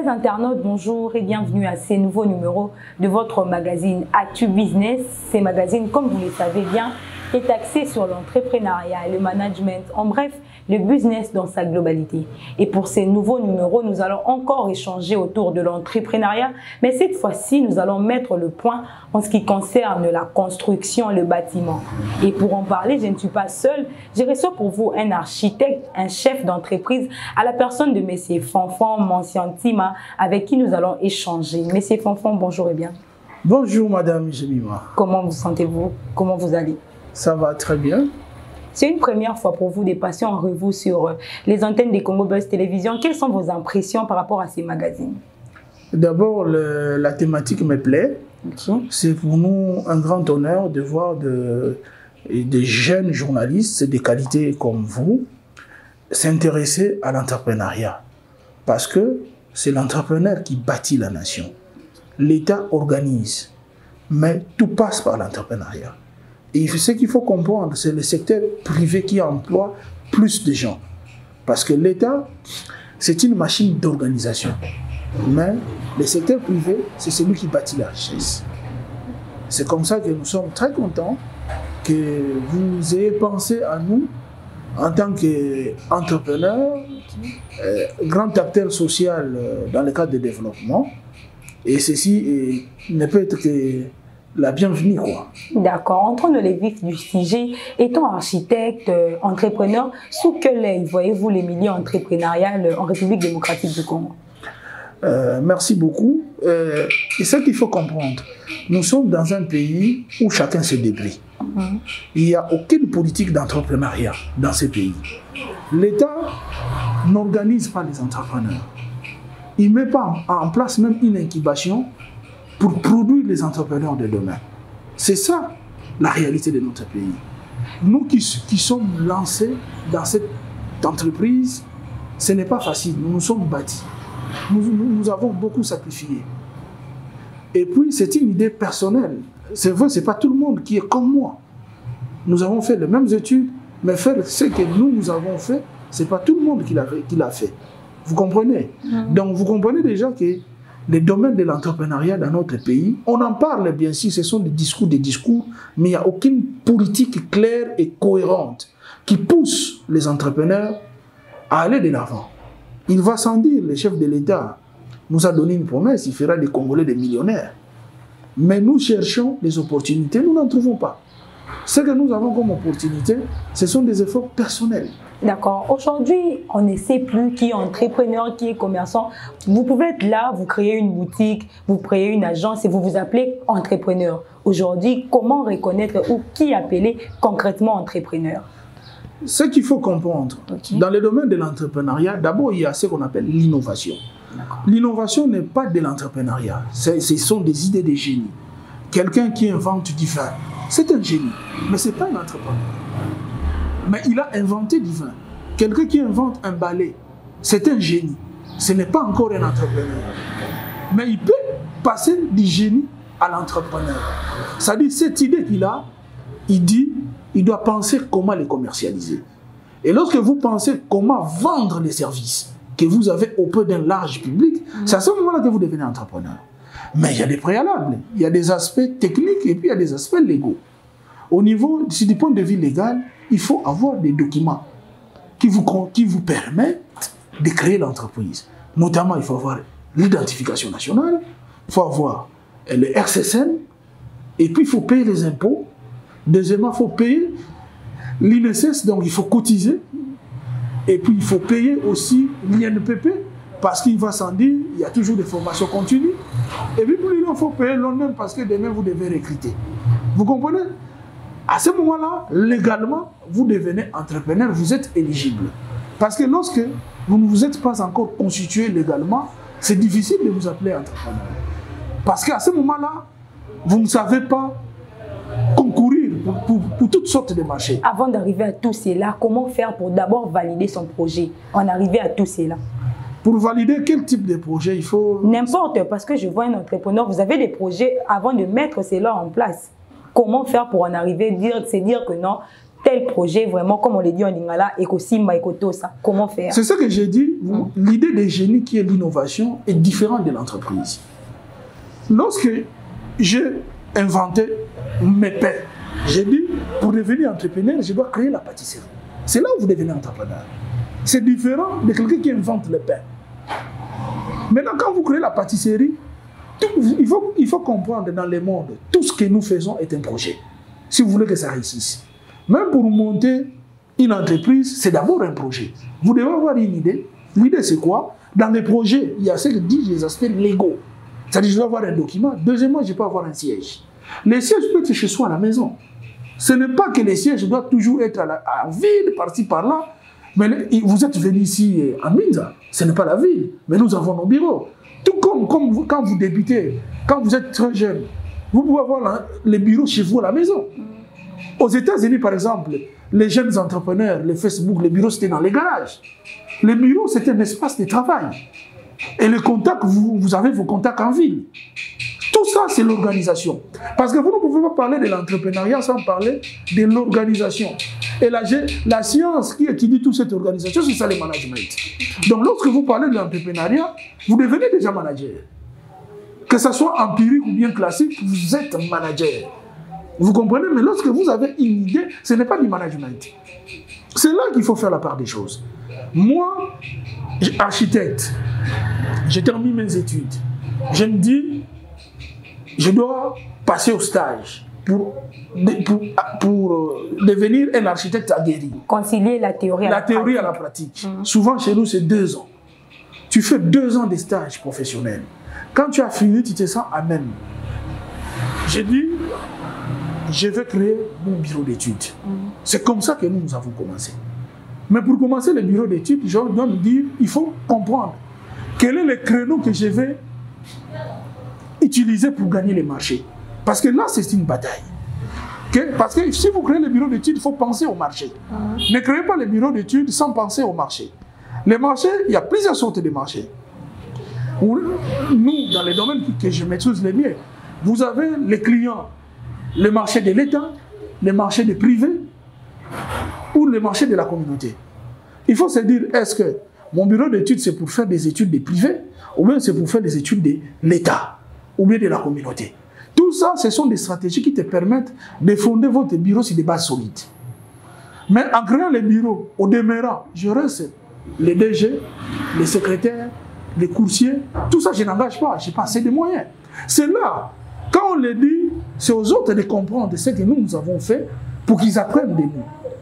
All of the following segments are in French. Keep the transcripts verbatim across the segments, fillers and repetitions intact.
Chers internautes, bonjour et bienvenue à ces nouveaux numéros de votre magazine Actu Business. Ces magazines, comme vous le savez bien, est axé sur l'entrepreneuriat et le management, en bref, le business dans sa globalité. Et pour ces nouveaux numéros, nous allons encore échanger autour de l'entrepreneuriat, mais cette fois-ci, nous allons mettre le point en ce qui concerne la construction et le bâtiment. Et pour en parler, je ne suis pas seule, je reçois pour vous un architecte, un chef d'entreprise, à la personne de M. Fanfan Mansiantima, avec qui nous allons échanger. M. Fanfan, bonjour et bienvenue. Bonjour Madame Jemima. Comment vous sentez-vous? Comment vous allez? Ça va très bien. C'est une première fois pour vous des passions en revue sur les antennes des Congo Buzz Télévision. Quelles sont vos impressions par rapport à ces magazines? D'abord, la thématique me plaît. Okay. C'est pour nous un grand honneur de voir de, de jeunes journalistes de qualité comme vous s'intéresser à l'entrepreneuriat. Parce que c'est l'entrepreneur qui bâtit la nation. L'État organise, mais tout passe par l'entrepreneuriat. Et ce qu'il faut comprendre, c'est le secteur privé qui emploie plus de gens. Parce que l'État, c'est une machine d'organisation. Mais le secteur privé, c'est celui qui bâtit la richesse. C'est comme ça que nous sommes très contents que vous ayez pensé à nous en tant qu'entrepreneur, euh, grand acteur social dans le cadre du développement. Et ceci euh, ne peut être que la bienvenue, quoi. D'accord. Entrons dans les vifs du sujet. Étant architecte, euh, entrepreneur, sous quel œil voyez-vous les milieux entrepreneuriales en République démocratique du Congo? euh, Merci beaucoup. Euh, et ce qu'il faut comprendre, nous sommes dans un pays où chacun se débrouille. Mmh. Il n'y a aucune politique d'entrepreneuriat dans ce pays. L'État n'organise pas les entrepreneurs. Il ne met pas en place même une incubation pour produire les entrepreneurs de demain. C'est ça la réalité de notre pays. Nous qui, qui sommes lancés dans cette entreprise, ce n'est pas facile, nous nous sommes bâtis. Nous, nous, nous avons beaucoup sacrifié. Et puis c'est une idée personnelle. C'est vrai, ce n'est pas tout le monde qui est comme moi. Nous avons fait les mêmes études, mais faire ce que nous, nous avons fait, ce n'est pas tout le monde qui l'a qui l'a fait. Vous comprenez? Mmh. Donc vous comprenez déjà que les domaines de l'entrepreneuriat dans notre pays, on en parle bien sûr, ce sont des discours, des discours, mais il n'y a aucune politique claire et cohérente qui pousse les entrepreneurs à aller de l'avant. Il va sans dire, le chef de l'État nous a donné une promesse, il fera des Congolais des millionnaires. Mais nous cherchons des opportunités, nous n'en trouvons pas. Ce que nous avons comme opportunité, ce sont des efforts personnels. D'accord. Aujourd'hui, on ne sait plus qui est entrepreneur, qui est commerçant. Vous pouvez être là, vous créez une boutique, vous créez une agence et vous vous appelez entrepreneur. Aujourd'hui, comment reconnaître ou qui appeler concrètement entrepreneur? Ce qu'il faut comprendre, okay. Dans le domaine de l'entrepreneuriat, d'abord, il y a ce qu'on appelle l'innovation. L'innovation n'est pas de l'entrepreneuriat, ce sont des idées de génie. Quelqu'un qui invente du vin, c'est un génie, mais ce n'est pas un entrepreneur. Mais il a inventé du vin. Quelqu'un qui invente un balai, c'est un génie. Ce n'est pas encore un entrepreneur. Mais il peut passer du génie à l'entrepreneur. C'est-à-dire, cette idée qu'il a, il dit, il doit penser comment les commercialiser. Et lorsque vous pensez comment vendre les services que vous avez auprès d'un large public, mmh. c'est à ce moment-là que vous devenez entrepreneur. Mais il y a des préalables. Il y a des aspects techniques et puis il y a des aspects légaux. Au niveau, du point de vue légal, il faut avoir des documents qui vous, qui vous permettent de créer l'entreprise. Notamment, il faut avoir l'identification nationale, il faut avoir le R C S N, et puis il faut payer les impôts. Deuxièmement, il faut payer l'I N S S, donc il faut cotiser. Et puis il faut payer aussi l'I N P P, parce qu'il va sans dire, il y a toujours des formations continues. Et puis pour lui, il faut payer l'on-même parce que demain, vous devez recruter. Vous comprenez? À ce moment-là, légalement, vous devenez entrepreneur, vous êtes éligible. Parce que lorsque vous ne vous êtes pas encore constitué légalement, c'est difficile de vous appeler entrepreneur. Parce qu'à ce moment-là, vous ne savez pas concourir pour, pour, pour toutes sortes de marchés. Avant d'arriver à tout cela, comment faire pour d'abord valider son projet? En arriver à tout cela. Pour valider quel type de projet il faut... N'importe, parce que je vois un entrepreneur, vous avez des projets avant de mettre cela en place. Comment faire pour en arriver, dire, c'est dire que non, tel projet, vraiment, comme on le dit en lingala, Ekosimba, Ekotosa. Comment faire? C'est ce que j'ai dit. Mm. L'idée des génies qui est l'innovation est différente de l'entreprise. Lorsque j'ai inventé mes pains, j'ai dit, pour devenir entrepreneur, je dois créer la pâtisserie. C'est là où vous devenez entrepreneur. C'est différent de quelqu'un qui invente le pain. Maintenant, quand vous créez la pâtisserie, tout, il, faut, il faut comprendre dans le monde, tout ce que nous faisons est un projet. Si vous voulez que ça réussisse. Même pour monter une entreprise, c'est d'abord un projet. Vous devez avoir une idée. L'idée, c'est quoi? Dans les projets, il y a ce que disent les aspects légaux. C'est-à-dire, je dois avoir un document. Deuxièmement, je peux avoir un siège. Les sièges peuvent être chez soi à la maison. Ce n'est pas que les sièges doivent toujours être à la à ville, par-ci, par-là. Mais vous êtes venu ici à Minza. Ce n'est pas la ville. Mais nous avons nos bureaux. Tout comme, comme vous, quand vous débutez, quand vous êtes très jeune, vous pouvez avoir la, les bureaux chez vous à la maison. Aux États-Unis, par exemple, les jeunes entrepreneurs, les Facebook, les bureaux, c'était dans les garages. Les bureaux, c'était un espace de travail. Et les contacts, vous, vous avez vos contacts en ville. Tout ça, c'est l'organisation. Parce que vous ne pouvez pas parler de l'entrepreneuriat sans parler de l'organisation. Et la, la science qui étudie toute cette organisation, c'est ça le management. Donc, lorsque vous parlez de l'entrepreneuriat, vous devenez déjà manager. Que ce soit empirique ou bien classique, vous êtes manager. Vous comprenez? Mais lorsque vous avez une idée, ce n'est pas du management. C'est là qu'il faut faire la part des choses. Moi, architecte, j'ai terminé mes études. Je me dis, je dois passer au stage pour, pour, pour devenir un architecte aguerri. Concilier la théorie à la, la, théorie à la pratique. Mmh. Souvent, chez nous, c'est deux ans. Tu fais deux ans de stage professionnel. Quand tu as fini, tu te sens à même. J'ai dit, je vais créer mon bureau d'études. Mmh. C'est comme ça que nous, nous avons commencé. Mais pour commencer le bureau d'études, je dois me dire, il faut comprendre quel est le créneau que je vais utiliser pour gagner les marchés. Parce que là, c'est une bataille. Okay? Parce que si vous créez le bureau d'études, il faut penser au marché. Mmh. Ne créez pas le bureau d'études sans penser au marché. Les marchés, il y a plusieurs sortes de marchés. Nous, dans les domaines que je maîtrise les miens, vous avez les clients, le marché de l'État, le marché des privés ou le marché de la communauté. Il faut se dire, est-ce que mon bureau d'études, c'est pour faire des études des privés ou bien c'est pour faire des études de l'État ou bien de la communauté. Tout ça, ce sont des stratégies qui te permettent de fonder votre bureau sur des bases solides. Mais en créant les bureaux, au demeurant, je reste les D G, les secrétaires, les coursiers, tout ça, je n'engage pas, je n'ai pas assez de moyens. C'est là, quand on le dit, c'est aux autres de comprendre ce que nous, nous avons fait pour qu'ils apprennent de nous.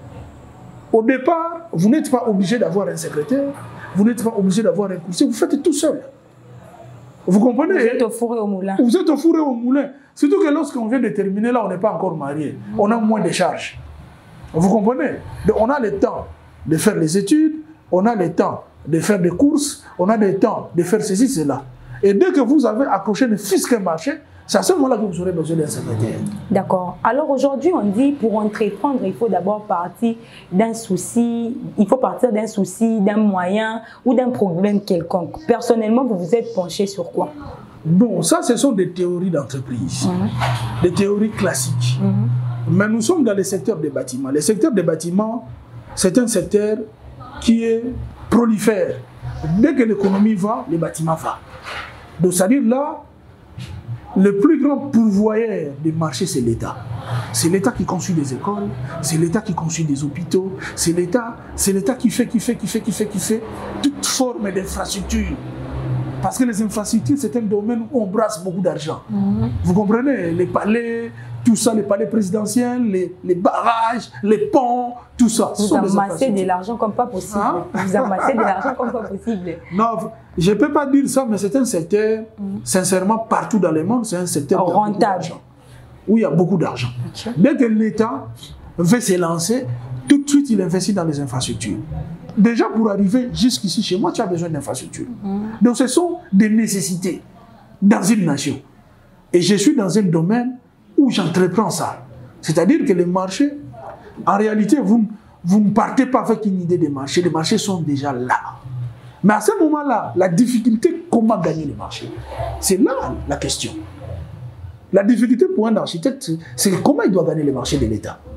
Au départ, vous n'êtes pas obligé d'avoir un secrétaire, vous n'êtes pas obligé d'avoir un coursier, vous faites tout seul. Vous comprenez? Vous êtes au four et au moulin. Vous êtes au four et au moulin. Surtout que lorsqu'on vient de terminer, là, on n'est pas encore marié. Mmh. On a moins de charges. Vous comprenez? Donc, on a le temps de faire les études, on a le temps de faire des courses, on a le temps de faire ceci, cela. Et dès que vous avez accroché le fisc marché, c'est à ce moment-là que vous aurez besoin d'un secrétaire. D'accord. Alors aujourd'hui, on dit pour entreprendre, il faut d'abord partir d'un souci, il faut partir d'un souci, d'un moyen ou d'un problème quelconque. Personnellement, vous vous êtes penché sur quoi? Bon, ça, ce sont des théories d'entreprise, mmh. des théories classiques. Mmh. Mais nous sommes dans le secteur des bâtiments. Le secteur des bâtiments, c'est un secteur qui est prolifère. Dès que l'économie va, les bâtiments vont. Donc, c'est-à-dire là, le plus grand pourvoyeur des marchés, c'est l'État. C'est l'État qui construit des écoles, c'est l'État qui construit des hôpitaux, c'est l'État, c'est l'État qui fait, qui fait, qui fait, qui fait, qui fait toute forme d'infrastructure. Parce que les infrastructures, c'est un domaine où on brasse beaucoup d'argent. Mmh. Vous comprenez? Les palais, tout ça, les palais présidentiels, les, les barrages, les ponts, tout ça. Vous amassez de l'argent comme pas possible. Hein? Vous amassez de l'argent comme pas possible. Non, je ne peux pas dire ça, mais c'est un secteur, mmh. sincèrement, partout dans le monde, c'est un secteur oh, rentable. Où il y a beaucoup d'argent. Okay. Dès que l'État veut se lancer, tout de suite, il investit dans les infrastructures. Déjà, pour arriver jusqu'ici, chez moi, tu as besoin d'infrastructures. Mmh. Donc, ce sont des nécessités dans une nation. Et je suis dans un domaine où j'entreprends ça. C'est-à-dire que les marchés, en réalité, vous, vous ne partez pas avec une idée des marchés. Les marchés sont déjà là. Mais à ce moment-là, la difficulté, comment gagner les marchés? C'est là la question. La difficulté pour un architecte, c'est comment il doit gagner les marchés de l'État.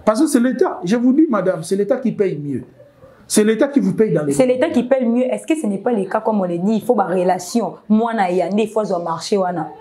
Parce que c'est l'État. Je vous dis, madame, c'est l'État qui paye mieux. C'est l'État qui vous paye dans les... C'est l'État qui paye mieux. Est-ce que ce n'est pas le cas, comme on l'a dit, il faut ma relation. Moi, il faut un marché.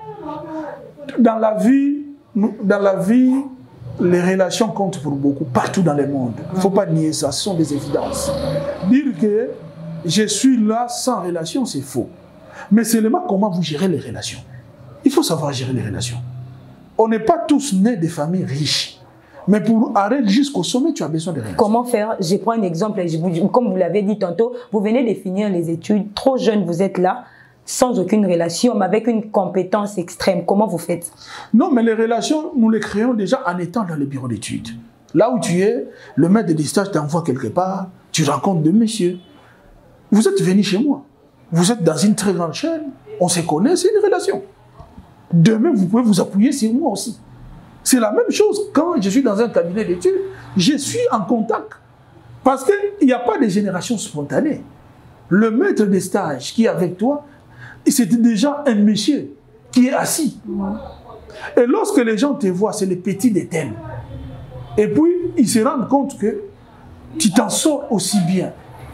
Dans la vie, dans la vie, les relations comptent pour beaucoup, partout dans le monde. Il ne faut pas nier ça, ce sont des évidences. Dire que je suis là sans relation, c'est faux. Mais seulement comment vous gérez les relations. Il faut savoir gérer les relations. On n'est pas tous nés de familles riches. Mais pour arrêter jusqu'au sommet, tu as besoin de relations. Comment faire? Je prends un exemple. Je vous, comme vous l'avez dit tantôt, vous venez de finir les études. Trop jeune, vous êtes là, sans aucune relation, mais avec une compétence extrême. Comment vous faites? Non, mais les relations, nous les créons déjà en étant dans les bureaux d'études. Là où tu es, le maître de stage t'envoie quelque part, tu rencontres deux messieurs. Vous êtes venus chez moi. Vous êtes dans une très grande chaîne. On se connaît, c'est une relation. Demain, vous pouvez vous appuyer sur moi aussi. C'est la même chose quand je suis dans un cabinet d'études, je suis en contact. Parce qu'il n'y a pas de génération spontanée. Le maître de stage qui est avec toi, c'était déjà un monsieur qui est assis. Et lorsque les gens te voient, c'est le petit de tel. Et puis, ils se rendent compte que tu t'en sors aussi bien.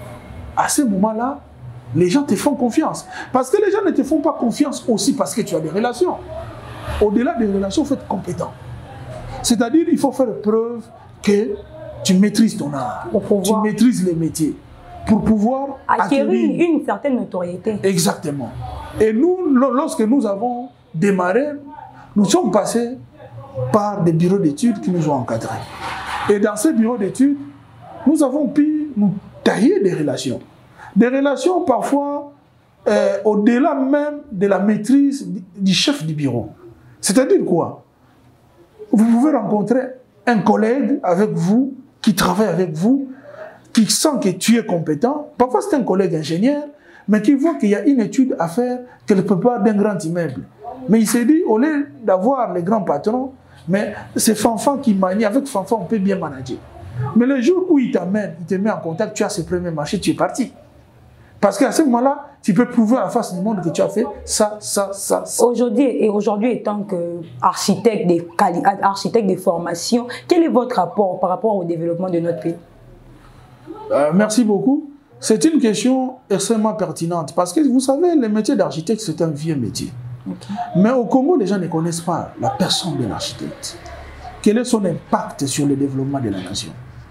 À ce moment-là, les gens te font confiance. Parce que les gens ne te font pas confiance aussi parce que tu as des relations. Au-delà des relations, il faut être compétent. C'est-à-dire qu'il faut faire preuve que tu maîtrises ton art, tu maîtrises les métiers, pour pouvoir acquérir une, une certaine notoriété. Exactement. Et nous, lorsque nous avons démarré, nous sommes passés par des bureaux d'études qui nous ont encadrés. Et dans ces bureaux d'études, nous avons pu nous tailler des relations. Des relations parfois euh, au-delà même de la maîtrise du chef du bureau. C'est-à-dire quoi? Vous pouvez rencontrer un collègue avec vous, qui travaille avec vous, qui sent que tu es compétent. Parfois, c'est un collègue ingénieur, mais qui voit qu'il y a une étude à faire quelque part d'un grand immeuble. Mais il s'est dit, au lieu d'avoir les grands patrons, mais c'est Fanfan qui manie. Avec Fanfan, on peut bien manager. Mais le jour où il t'amène, il te met en contact, tu as ses premiers marchés, tu es parti. Parce qu'à ce moment-là, tu peux prouver à la face du monde que tu as fait ça, ça, ça, ça. Aujourd'hui, et aujourd'hui, étant qu'architecte de, architecte de formation, quel est votre rapport par rapport au développement de notre pays? euh, Merci beaucoup. C'est une question extrêmement pertinente. Parce que vous savez, le métier d'architecte, c'est un vieux métier. Okay. Mais au Congo, les gens ne connaissent pas la personne de l'architecte. Quel est son impact sur le développement de la nation?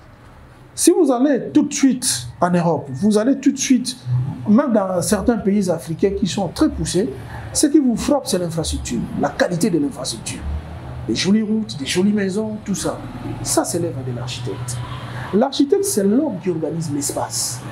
Si vous allez tout de suite en Europe, vous allez tout de suite, même dans certains pays africains qui sont très poussés, ce qui vous frappe, c'est l'infrastructure, la qualité de l'infrastructure. Des jolies routes, des jolies maisons, tout ça. Ça, c'est l'œuvre de l'architecte. L'architecte, c'est l'homme qui organise l'espace.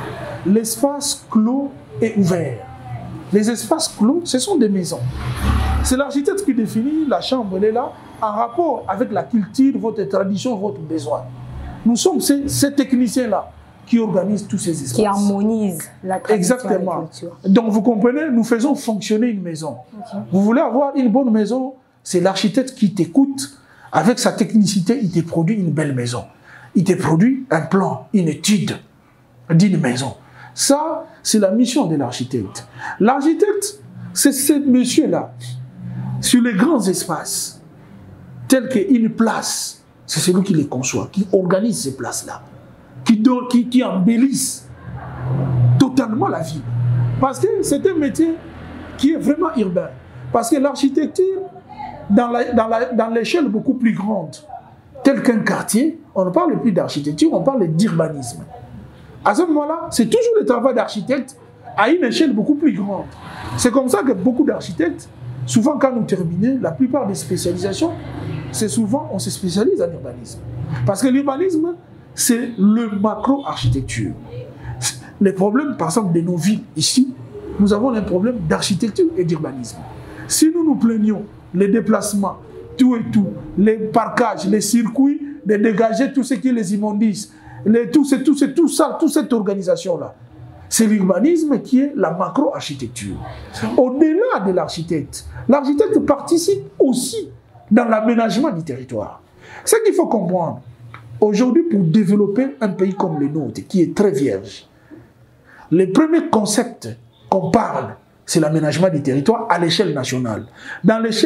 L'espace clos et ouvert. Les espaces clos, ce sont des maisons. C'est l'architecte qui définit la chambre, elle est là, en rapport avec la culture, votre tradition, votre besoin. Nous sommes ces, ces techniciens-là qui organisent tous ces espaces. Qui harmonisent la tradition. Exactement. Et la culture. Donc vous comprenez, nous faisons fonctionner une maison. Okay. Vous voulez avoir une bonne maison, c'est l'architecte qui t'écoute. Avec sa technicité, il te produit une belle maison. Il te produit un plan, une étude d'une maison. Ça, c'est la mission de l'architecte. L'architecte, c'est ce monsieur-là, sur les grands espaces, tels qu'une place. C'est celui qui les conçoit, qui organise ces places-là, qui, qui, qui embellissent totalement la ville. Parce que c'est un métier qui est vraiment urbain. Parce que l'architecture, dans l'échelle dans la, dans beaucoup plus grande, tel qu'un quartier, on ne parle plus d'architecture, on parle d'urbanisme. À ce moment-là, c'est toujours le travail d'architecte à une échelle beaucoup plus grande. C'est comme ça que beaucoup d'architectes, souvent quand nous terminons, la plupart des spécialisations, c'est souvent, on se spécialise en urbanisme. Parce que l'urbanisme, c'est le macro-architecture. Les problèmes, par exemple, de nos villes, ici, nous avons un problème d'architecture et d'urbanisme. Si nous nous plaignons, les déplacements, tout et tout, les parcages, les circuits, de dégager tout ce qui est les immondices, les, tout, ce, tout, ce, tout ça, toute cette organisation-là, c'est l'urbanisme qui est la macro-architecture. Au-delà de l'architecte, l'architecte participe aussi dans l'aménagement du territoire. Ce qu'il faut comprendre, aujourd'hui, pour développer un pays comme le nôtre, qui est très vierge, les premiers concepts qu'on parle, c'est l'aménagement du territoire à l'échelle nationale. Dans l'échelle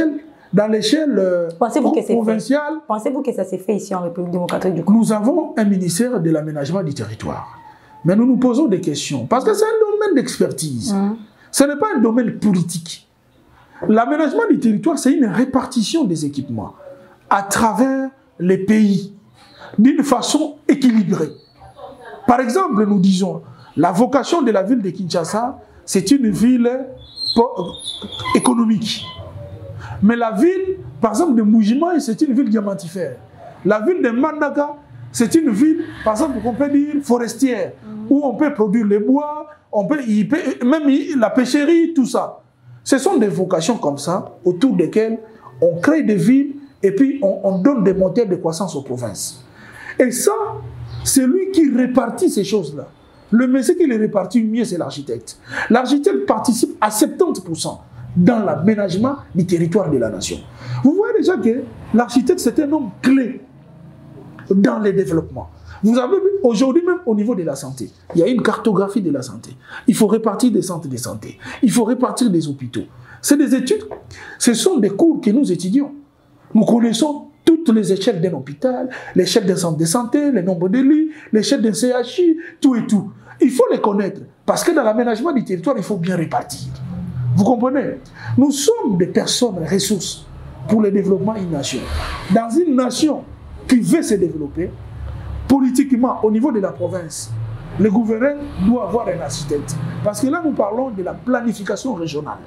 dans l'échelle euh, provinciale. Pensez-vous que ça s'est fait ici en République démocratique du Congo? Nous avons un ministère de l'aménagement du territoire. Mais nous nous posons des questions. Parce que c'est un domaine d'expertise. Mmh. Ce n'est pas un domaine politique. L'aménagement du territoire, c'est une répartition des équipements à travers les pays d'une façon équilibrée. Par exemple, nous disons, la vocation de la ville de Kinshasa, c'est une ville économique. Mais la ville, par exemple, de Mujimai, c'est une ville diamantifère. La ville de Mandaka, c'est une ville, par exemple, qu'on peut dire forestière, mmh. où on peut produire les bois, on peut, il peut, même la pêcherie, tout ça. Ce sont des vocations comme ça, autour desquelles on crée des villes et puis on, on donne des moteurs de croissance aux provinces. Et ça, c'est lui qui répartit ces choses-là. Le monsieur qui les répartit mieux, c'est l'architecte. L'architecte participe à soixante-dix pour cent dans l'aménagement du territoire de la nation. Vous voyez déjà que l'architecte, c'est un homme clé dans les développements. Vous avez vu, aujourd'hui même au niveau de la santé, il y a une cartographie de la santé. Il faut répartir des centres de santé. Il faut répartir des hôpitaux. C'est des études, ce sont des cours que nous étudions. Nous connaissons toutes les échelles d'un hôpital, l'échelle d'un centre de santé, le nombre de lits, l'échelle d'un C H I, tout et tout. Il faut les connaître, parce que dans l'aménagement du territoire, il faut bien répartir. Vous comprenez? Nous sommes des personnes ressources pour le développement d'une nation. Dans une nation qui veut se développer, politiquement, au niveau de la province, le gouverneur doit avoir un architecte. Parce que là, nous parlons de la planification régionale.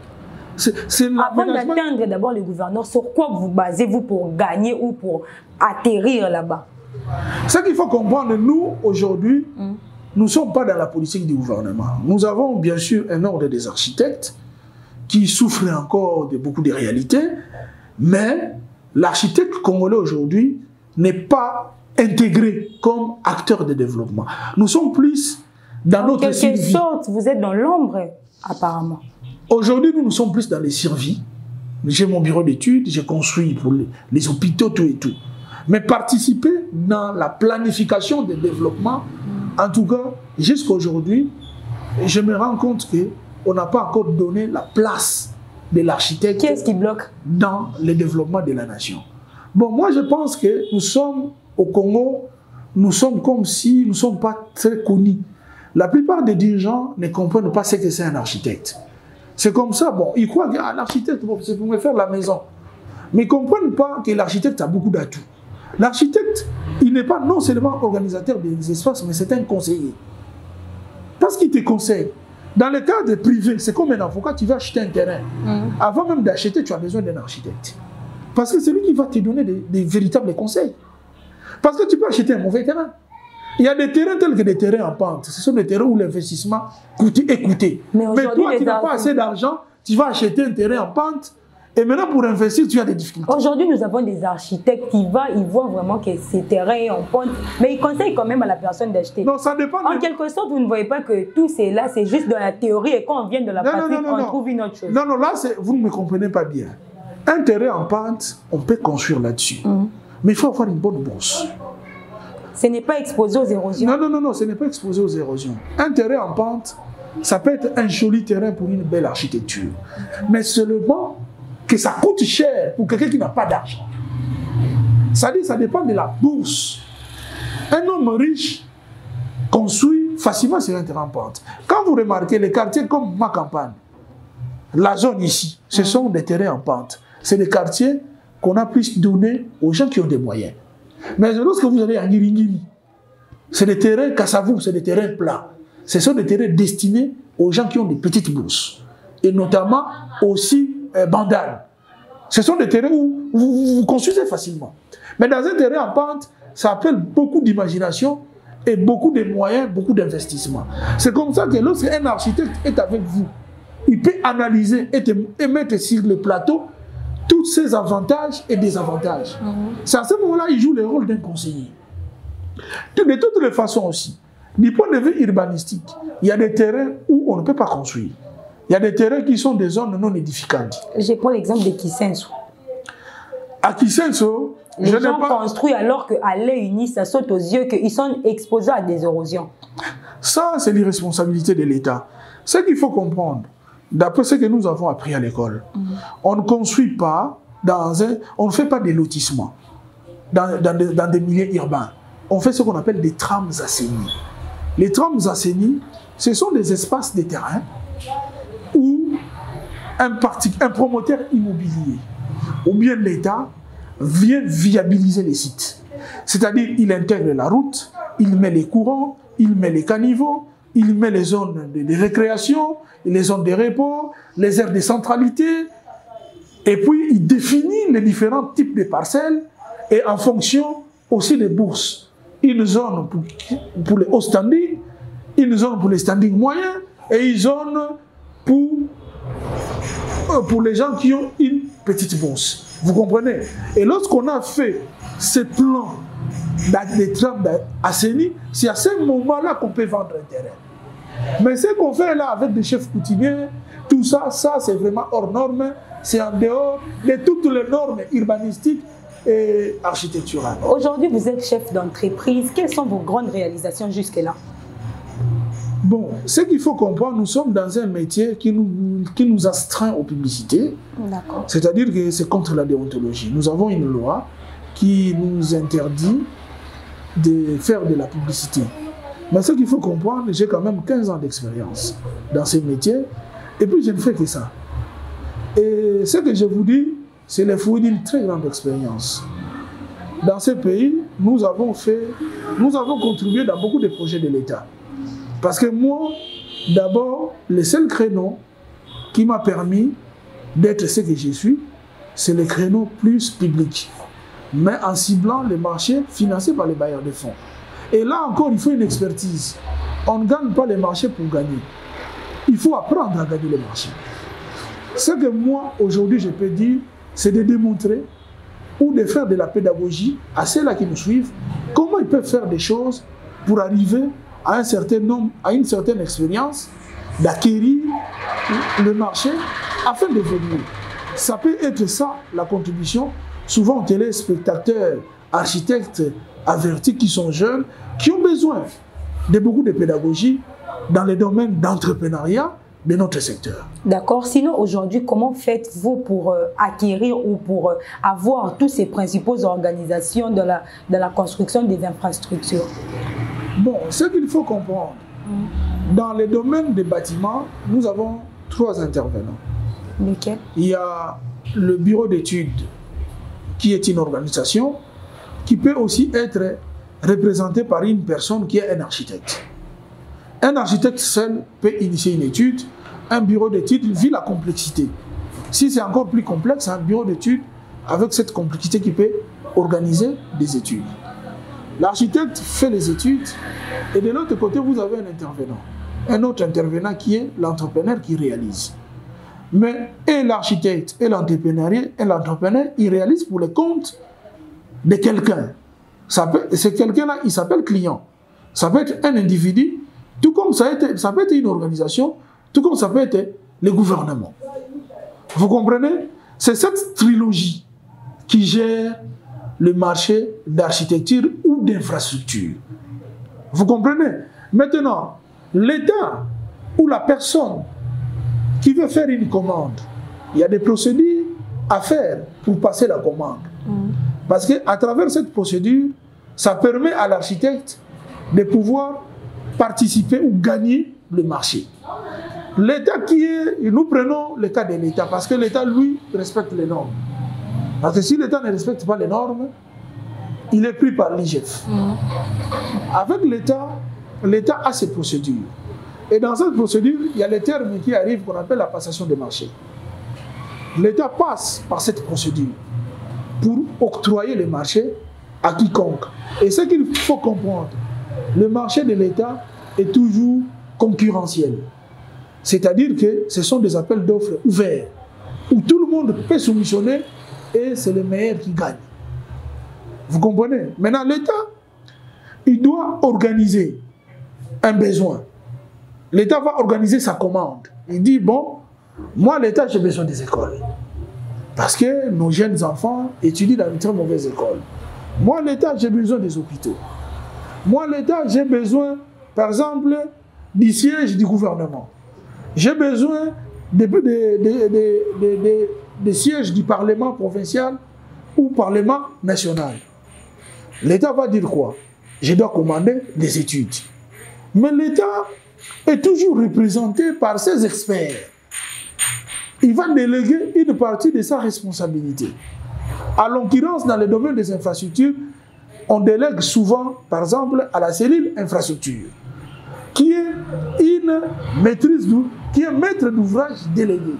Avant d'atteindre d'abord le gouverneur, sur quoi vous basez-vous pour gagner ou pour atterrir là-bas? Ce qu'il faut comprendre, nous, aujourd'hui, mm. nous ne sommes pas dans la politique du gouvernement. Nous avons bien sûr un ordre des architectes qui souffrent encore de beaucoup de réalités, mais l'architecte congolais aujourd'hui n'est pas intégré comme acteur de développement. Nous sommes plus dans notre survie. En quelque sorte, vous êtes dans l'ombre, apparemment. Aujourd'hui, nous, nous sommes plus dans les survies. J'ai mon bureau d'études, j'ai construit pour les, les hôpitaux, tout et tout. Mais participer dans la planification des développements, en tout cas, jusqu'à aujourd'hui, je me rends compte qu'on n'a pas encore donné la place de l'architecte. Qu'est-ce qui bloque dans le développement de la nation? Bon, moi, je pense que nous sommes au Congo, nous sommes comme si nous ne sommes pas très connus. La plupart des dirigeants ne comprennent pas ce que c'est un architecte. C'est comme ça, bon, ils croient que ah, l'architecte, bon, c'est pour me faire la maison. Mais ils ne comprennent pas que l'architecte a beaucoup d'atouts. L'architecte, il n'est pas non seulement organisateur des espaces, mais c'est un conseiller. Parce qu'il te conseille. Dans le cadre privé, c'est comme un avocat, tu vas acheter un terrain. Mmh. Avant même d'acheter, tu as besoin d'un architecte. Parce que c'est lui qui va te donner des, des véritables conseils. Parce que tu peux acheter un mauvais terrain. Il y a des terrains tels que des terrains en pente. Ce sont des terrains où l'investissement coûte et coûté. Mais, Mais toi, tu n'as pas assez d'argent, tu vas acheter un terrain en pente. Et maintenant, pour investir, tu as des difficultés. Aujourd'hui, nous avons des architectes qui vont, ils voient vraiment que ces terrains sont en pente. Mais ils conseillent quand même à la personne d'acheter. Non, ça dépend. En de... quelque sorte, vous ne voyez pas que tout c'est là, c'est juste de la théorie. Et quand on vient de la non, pratique, non, non, on non. trouve une autre chose. Non, non, là, vous ne me comprenez pas bien. Un terrain en pente, on peut construire là-dessus. Mm-hmm. Mais il faut avoir une bonne bourse. Ce n'est pas exposé aux érosions. Non, non, non, non, ce n'est pas exposé aux érosions. Un terrain en pente, ça peut être un joli terrain pour une belle architecture. Mais seulement que ça coûte cher pour quelqu'un qui n'a pas d'argent. Ça dit, ça dépend de la bourse. Un homme riche construit facilement sur un terrain en pente. Quand vous remarquez les quartiers comme ma campagne, la zone ici, ce sont des terrains en pente. C'est des quartiers qu'on a plus donné aux gens qui ont des moyens. Mais lorsque vous allez à Ngiringiri, c'est des terrains Kassavou, c'est des terrains plats. Ce sont des terrains destinés aux gens qui ont des petites bourses. Et notamment aussi euh, Bandal. Ce sont des terrains où vous, vous, vous construisez facilement. Mais dans un terrain en pente, ça appelle beaucoup d'imagination et beaucoup de moyens, beaucoup d'investissement. C'est comme ça que lorsqu'un architecte est avec vous, il peut analyser et, te, et mettre sur le plateau tous ses avantages et désavantages. Mmh. C'est à ce moment-là qu'il joue le rôle d'un conseiller. De, de toutes les façons aussi, du point de vue urbanistique, il y a des terrains où on ne peut pas construire. Il y a des terrains qui sont des zones non édificantes. Je prends l'exemple de Kisenso. À Kisenso, les je gens pas... construisent alors qu'à l'œil uni, ça saute aux yeux qu'ils sont exposés à des érosions. Ça, c'est l'irresponsabilité de l'État. Ce qu'il faut comprendre, d'après ce que nous avons appris à l'école, mmh. on ne construit pas dans un... On ne fait pas des lotissements dans, dans, des, dans des milieux urbains. On fait ce qu'on appelle des trams assainis. Les trams assainis, ce sont des espaces de terrain où un, parti, un promoteur immobilier ou bien l'État vient viabiliser les sites. C'est-à-dire il intègre la route, il met les courants, il met les caniveaux, il met les zones de, de récréation, les zones de repos, les aires de centralité, et puis il définit les différents types de parcelles et en fonction aussi des bourses. Une zone pour, pour les hauts standings, une zone pour les standings moyens et une zone pour, pour les gens qui ont une petite bourse. Vous comprenez? Et lorsqu'on a fait ce plan des trams assainis, c'est à ce moment-là qu'on peut vendre un terrain. Mais ce qu'on fait là avec des chefs coutumiers, tout ça, ça c'est vraiment hors norme, c'est en dehors de toutes les normes urbanistiques et architecturales. Aujourd'hui, vous êtes chef d'entreprise. Quelles sont vos grandes réalisations jusque-là? Bon, ce qu'il faut comprendre, nous sommes dans un métier qui nous, qui nous astreint aux publicités. C'est-à-dire que c'est contre la déontologie. Nous avons une loi qui nous interdit de faire de la publicité. Mais ce qu'il faut comprendre, j'ai quand même quinze ans d'expérience dans ces métiers et puis je ne fais que ça. Et ce que je vous dis, c'est le fruit d'une très grande expérience. Dans ce pays, nous avons fait, nous avons contribué dans beaucoup de projets de l'État. Parce que moi, d'abord, le seul créneau qui m'a permis d'être ce que je suis, c'est le créneau plus public, mais en ciblant les marchés financés par les bailleurs de fonds. Et là encore, il faut une expertise. On ne gagne pas les marchés pour gagner. Il faut apprendre à gagner les marchés. Ce que moi, aujourd'hui, je peux dire, c'est de démontrer ou de faire de la pédagogie à ceux-là qui nous suivent, comment ils peuvent faire des choses pour arriver à un certain nombre, à une certaine expérience, d'acquérir le marché afin d'évoluer. Ça peut être ça, la contribution. Souvent, téléspectateurs, architectes avertis qui sont jeunes, qui ont besoin de beaucoup de pédagogie dans les domaines d'entrepreneuriat de notre secteur. D'accord. Sinon, aujourd'hui, comment faites-vous pour euh, acquérir ou pour euh, avoir tous ces principaux organisations de la, de la construction des infrastructures? Bon, ce qu'il faut comprendre, mmh. dans les domaines des bâtiments, nous avons trois intervenants. Lesquels? Il y a le bureau d'études, qui est une organisation qui peut aussi être représentée par une personne qui est un architecte. Un architecte seul peut initier une étude. Un bureau d'études vit la complexité. Si c'est encore plus complexe, un bureau d'études avec cette complexité qui peut organiser des études. L'architecte fait les études et de l'autre côté, vous avez un intervenant. Un autre intervenant qui est l'entrepreneur qui réalise. Mais et l'architecte et l'entrepreneur, ils réalisent pour le compte de quelqu'un. C'est quelqu'un-là, il s'appelle client. Ça peut être un individu, tout comme ça, été, ça peut être une organisation, tout comme ça peut être le gouvernement. Vous comprenez? C'est cette trilogie qui gère le marché d'architecture ou d'infrastructure. Vous comprenez? Maintenant, l'État ou la personne qui veut faire une commande, il y a des procédures à faire pour passer la commande. Mmh. Parce qu'à travers cette procédure, ça permet à l'architecte de pouvoir participer ou gagner le marché. L'État qui est, nous prenons le cas de l'État, parce que l'État, lui, respecte les normes. Parce que si l'État ne respecte pas les normes, il est pris par l'I G F. Mmh. Avec l'État, l'État a ses procédures. Et dans cette procédure, il y a les termes qui arrivent qu'on appelle la passation des marchés. L'État passe par cette procédure pour octroyer les marchés à quiconque. Et ce qu'il faut comprendre, le marché de l'État est toujours concurrentiel. C'est-à-dire que ce sont des appels d'offres ouverts, où tout le monde peut soumissionner et c'est le meilleur qui gagne. Vous comprenez? Maintenant, l'État, il doit organiser un besoin. L'État va organiser sa commande. Il dit, bon, moi, l'État, j'ai besoin des écoles. Parce que nos jeunes enfants étudient dans une très mauvaise école. Moi, l'État, j'ai besoin des hôpitaux. Moi, l'État, j'ai besoin, par exemple, du siège du gouvernement. J'ai besoin de, de, de, de, de, de, des sièges du Parlement provincial ou Parlement national. L'État va dire quoi? Je dois commander des études. Mais l'État est toujours représenté par ses experts. Il va déléguer une partie de sa responsabilité. À l'occurrence, dans le domaine des infrastructures, on délègue souvent, par exemple, à la cellule infrastructure, qui est une maîtrise, qui est maître d'ouvrage délégué.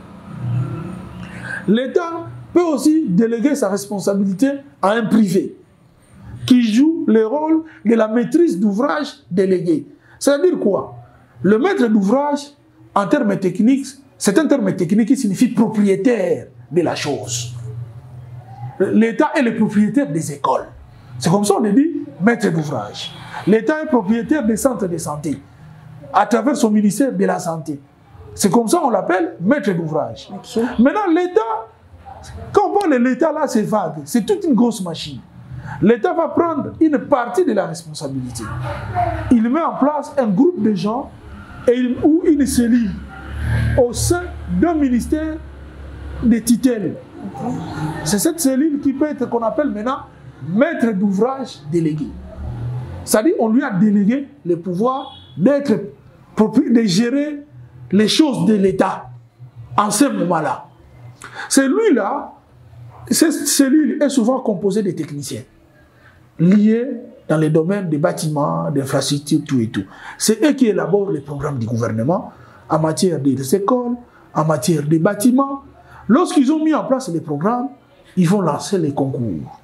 L'État peut aussi déléguer sa responsabilité à un privé, qui joue le rôle de la maîtrise d'ouvrage délégué. C'est-à-dire quoi? Le maître d'ouvrage, en termes techniques, c'est un terme technique qui signifie propriétaire de la chose. L'État est le propriétaire des écoles. C'est comme ça qu'on dit maître d'ouvrage. L'État est propriétaire des centres de santé à travers son ministère de la Santé. C'est comme ça qu'on l'appelle maître d'ouvrage. Okay. Maintenant, l'État, quand on parle de l'État, là, c'est vague. C'est toute une grosse machine. L'État va prendre une partie de la responsabilité. Il met en place un groupe de gens et il, ou une cellule au sein d'un ministère de tutelle. Okay. C'est cette cellule qui peut être, qu'on appelle maintenant, maître d'ouvrage délégué. C'est-à-dire qu'on lui a délégué le pouvoir d'être, de gérer les choses de l'État en ce moment-là. Celui-là, cette cellule est souvent composée de techniciens liés dans les domaines des bâtiments, d'infrastructures, tout et tout. C'est eux qui élaborent les programmes du gouvernement en matière des écoles, en matière des bâtiments. Lorsqu'ils ont mis en place les programmes, ils vont lancer les concours.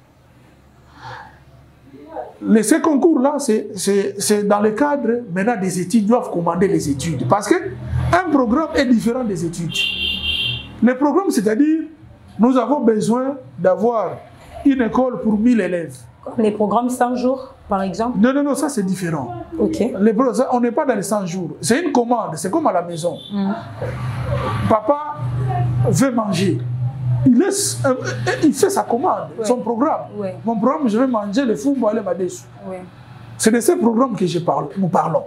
Les, ces concours-là, c'est dans le cadre maintenant des études, ils doivent commander les études. Parce qu'un programme est différent des études. Les programmes, c'est-à-dire, nous avons besoin d'avoir une école pour mille élèves. Les programmes cent jours, par exemple? Non, non, non, ça c'est différent. Ok. Les, on n'est pas dans les cent jours. C'est une commande, c'est comme à la maison. Mm. Papa veut manger. Il, laisse, euh, il fait sa commande, ouais. Son programme. Ouais. Mon programme, je vais manger le fou, moi, aller m'adessu. Ouais. C'est de ces programmes que je parle, nous parlons.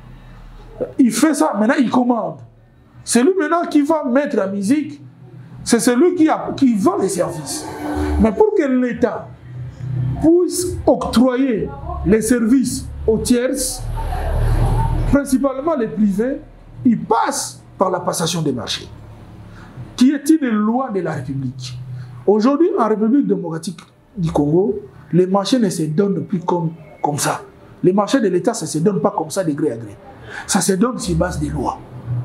Il fait ça, maintenant il commande. C'est lui maintenant qui va mettre la musique, c'est celui qui, a, qui vend les services. Mais pour que l'État puisse octroyer les services aux tierces, principalement les privés, il passe par la passation des marchés, qui est une loi de la République. Aujourd'hui, en République démocratique du Congo, les marchés ne se donnent plus comme, comme ça. Les marchés de l'État, ça ne se donne pas comme ça de gré à gré. Ça se donne sur base des lois.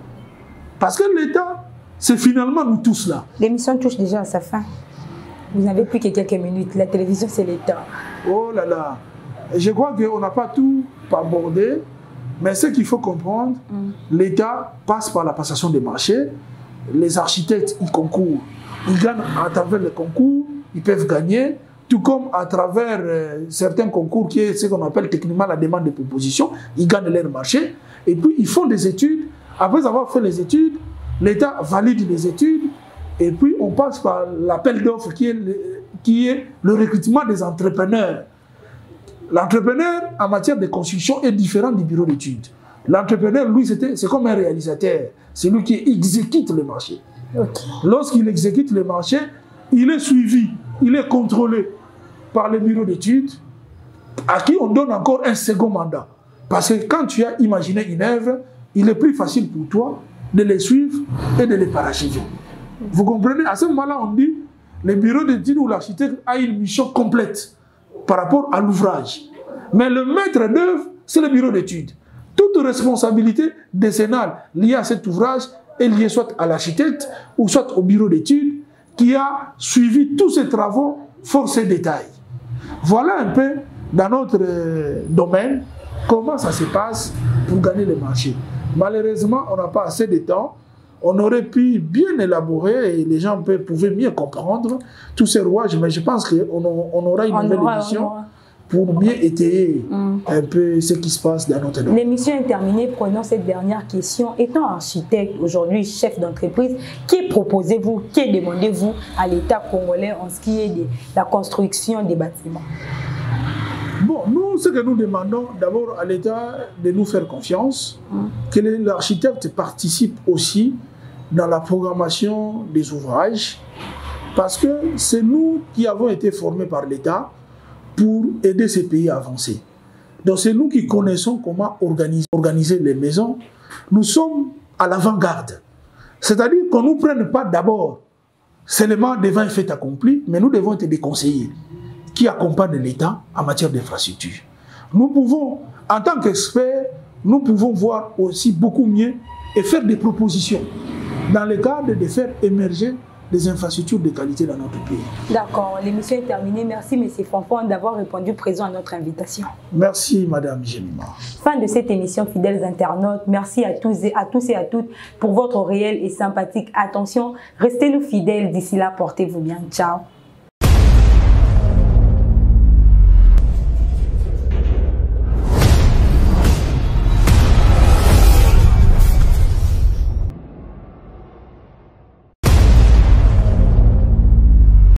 Parce que l'État, c'est finalement nous tous là. L'émission touche déjà à sa fin. Vous n'avez plus que quelques minutes. La télévision, c'est l'État. Oh là là. Je crois qu'on n'a pas tout abordé. Mais ce qu'il faut comprendre, mm. l'État passe par la passation des marchés. Les architectes, ils concourent. Ils gagnent à travers les concours, ils peuvent gagner, tout comme à travers euh, certains concours qui est ce qu'on appelle techniquement la demande de proposition, ils gagnent leur marché, et puis ils font des études. Après avoir fait les études, l'État valide les études, et puis on passe par l'appel d'offres qui est, le, qui est le recrutement des entrepreneurs. L'entrepreneur en matière de construction est différent du bureau d'études. L'entrepreneur, lui, c'est comme un réalisateur. C'est lui qui exécute le marché. Okay. Lorsqu'il exécute le marché, il est suivi, il est contrôlé par le bureau d'études, à qui on donne encore un second mandat. Parce que quand tu as imaginé une œuvre, il est plus facile pour toi de les suivre et de les parachever. Vous comprenez? À ce moment-là, on dit le bureau d'études ou l'architecte a une mission complète par rapport à l'ouvrage. Mais le maître d'œuvre, c'est le bureau d'études. Toute responsabilité décennale liée à cet ouvrage est liée soit à l'architecte ou soit au bureau d'études qui a suivi tous ces travaux, force et détails. Voilà un peu dans notre euh, domaine comment ça se passe pour gagner les marchés. Malheureusement, on n'a pas assez de temps. On aurait pu bien élaborer et les gens pouvaient mieux comprendre tous ces rouages, mais je pense qu'on on aura une on nouvelle aura, émission pour mieux étayer mm. un peu ce qui se passe dans notre domaine. L'émission est terminée. Prenons cette dernière question. Étant architecte, aujourd'hui chef d'entreprise, que proposez-vous, que demandez-vous à l'État congolais en ce qui est de la construction des bâtiments? Bon, nous, ce que nous demandons d'abord à l'État de nous faire confiance, mm. que l'architecte participe aussi dans la programmation des ouvrages Parce que c'est nous qui avons été formés par l'État pour aider ces pays à avancer. Donc c'est nous qui connaissons comment organiser, organiser les maisons. Nous sommes à l'avant-garde. C'est-à-dire qu'on ne nous prenne pas d'abord seulement devant un fait accompli, mais nous devons être des conseillers qui accompagnent l'État en matière d'infrastructure. Nous pouvons, en tant qu'experts, nous pouvons voir aussi beaucoup mieux et faire des propositions dans le cadre de faire émerger des infrastructures de qualité dans notre pays. D'accord, l'émission est terminée. Merci M. Fanfan d'avoir répondu présent à notre invitation. Merci Madame Jemima. Fin de cette émission, fidèles internautes. Merci à tous et à tous et à toutes pour votre réelle et sympathique attention. Restez-nous fidèles. D'ici là, portez-vous bien. Ciao.